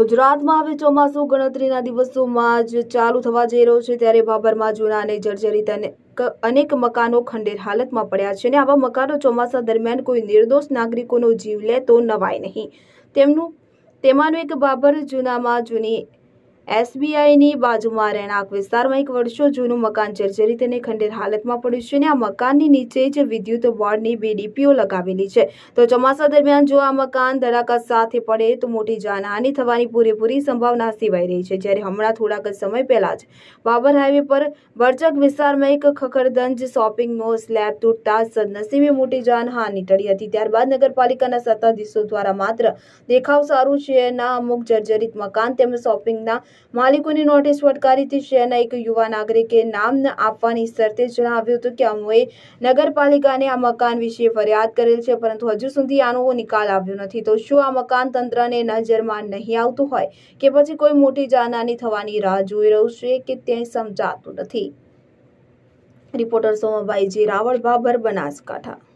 ગુજરાતમાં હવે ચોમાસું ગણતરીના દિવસોમાં જ ચાલુ થવા જઈ રહ્યો છે, ત્યારે ભાભરમાં જૂના અને જર્જરિત અનેક મકાનો ખંડેર હાલતમાં પડ્યા છે અને આવા મકાનો ચોમાસા દરમિયાન કોઈ નિર્દોષ નાગરિકોનો જીવ લે તો નવાય નહીં। તેમાંનું એક ભાભર જૂનામાં જૂની SBIની બાજુમાં રહેણાંક વિસ્તારમાં એક વર્ષો જૂનું મકાન જર્જરિત અને ખંડેર હાલતમાં પડ્યું છે અને આ મકાનની નીચે જ વિદ્યુત બોર્ડની 2 ડીપીઓ લગાવેલી છે। તો ચોમાસા દરમિયાન જો આ મકાન ધડાકા સાથે પડે તો મોટી જાનહાનિ થવાની પૂરેપૂરી સંભાવના સેવાઈ રહી છે। જ્યારે હમણાં થોડાક સમય પહેલા જ ભાભર હાઈવે પર બરચક વિસ્તારમાં એક ખખડધજ શોપિંગનો સ્લેબ તૂટતા સદનસીબે મોટી જાનહાનિ ટળી હતી। ત્યારબાદ નગરપાલિકાના સત્તાધીશો દ્વારા માત્ર દેખાવ સારું શહેરના અમુક જર્જરિત મકાન તેમજ શોપિંગના માલિકોની નોટિસ ફટકારીથી શહેરના એક યુવા નાગરિકે નામ ન આપવાની શરતે જણાવ્યું હતું કે અમોએ નગરપાલિકાને આ મકાન વિશે ફરિયાદ કરેલ છે, પરંતુ હજુ સુધી આનો નિકાલ આવ્યો નથી। તો શું આ મકાન તંત્રને નજરમાં નહીં આવતું હોય કે પછી કોઈ મોટી જાનહાનિ થવાની રાહ જોઈ રહ્યું છે કે તે સમજાતું નથી। રિપોર્ટર સોમાભાઈ જે રાવળ, ભાભર, બનાસકાંઠા।